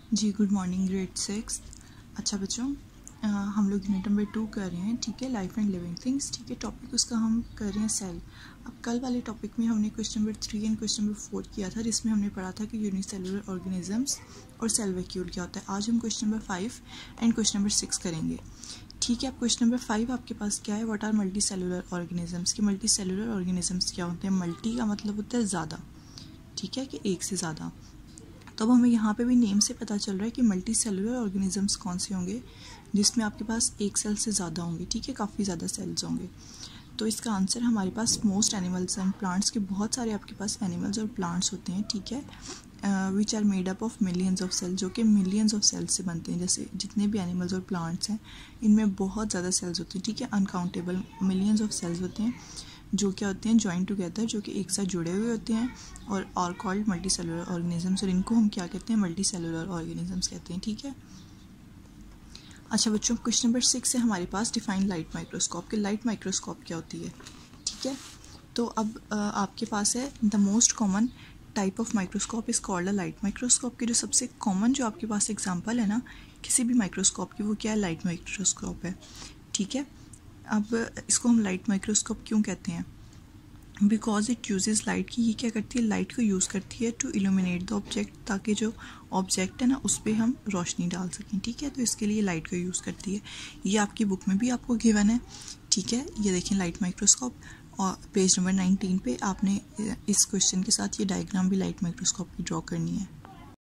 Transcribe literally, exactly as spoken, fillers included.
जी good morning grade six. अच्छा बच्चों, अ, हम लोग यूनिट नंबर टू कर रहे हैं, ठीक है, लाइफ एंड लिविंग थिंग्स, ठीक है। टॉपिक उसका हम कर रहे हैं सेल। अब कल वाले टॉपिक में हमने question number three and question number four किया था, जिसमें हमने पढ़ा था कि यूनिसेलुलर ऑर्गेनिजम्स और सेल वैक्यूल क्या होता है। आज हम question number five and question number six करेंगे, ठीक है। अब क्वेश्चन नंबर फाइव आपके पास क्या है, what are multi cellular organisms. कि मल्टी सेलुलर ऑर्गेनिजम्स क्या होते हैं। मल्टी का मतलब होता है ज़्यादा, ठीक है, कि एक से ज़्यादा। तो अब हमें यहाँ पे भी नेम से पता चल रहा है कि मल्टी सेलुलर ऑर्गेनिजम्स कौन से होंगे जिसमें आपके पास एक सेल से ज़्यादा होंगे, ठीक है, काफ़ी ज़्यादा सेल्स होंगे। तो इसका आंसर हमारे पास मोस्ट एनिमल्स एंड प्लांट्स के बहुत सारे आपके पास एनिमल्स और प्लांट्स होते हैं, ठीक है, which are made up of millions of cells, जो कि मिलियंस ऑफ सेल्स से बनते हैं। जैसे जितने भी एनिमल्स और प्लांट्स हैं इनमें बहुत ज़्यादा सेल्स होते हैं, ठीक है, अनकाउंटेबल मिलियंस ऑफ सेल्स होते हैं जो क्या होते हैं जॉइन टुगेदर, जो कि एक साथ जुड़े हुए होते हैं और are called multi cellular organisms. और इनको हम क्या कहते हैं, मल्टी सेलुलर ऑर्गेनिजम्स कहते हैं, ठीक है। अच्छा बच्चों, क्वेश्चन नंबर सिक्स है हमारे पास, डिफाइन लाइट माइक्रोस्कोप। कि लाइट माइक्रोस्कोप क्या होती है, ठीक है। तो अब आ, आपके पास है the most common type of microscope is called a light microscope. की जो सबसे कॉमन जो आपके पास एग्जांपल है ना किसी भी माइक्रोस्कोप की, वो क्या है, लाइट माइक्रोस्कोप है, ठीक है। अब इसको हम लाइट माइक्रोस्कोप क्यों कहते हैं, बिकॉज इट यूजेस लाइट। की ये क्या करती है, लाइट को यूज़ करती है टू इल्यूमिनेट द ऑब्जेक्ट, ताकि जो ऑब्जेक्ट है ना उस पर हम रोशनी डाल सकें, ठीक है। तो इसके लिए लाइट को यूज़ करती है। ये आपकी बुक में भी आपको गिवन है, ठीक है। ये देखें लाइट माइक्रोस्कोप, और पेज नंबर नाइनटीन पे आपने इस क्वेश्चन के साथ ये डायग्राम भी लाइट माइक्रोस्कोप की ड्रॉ करनी है।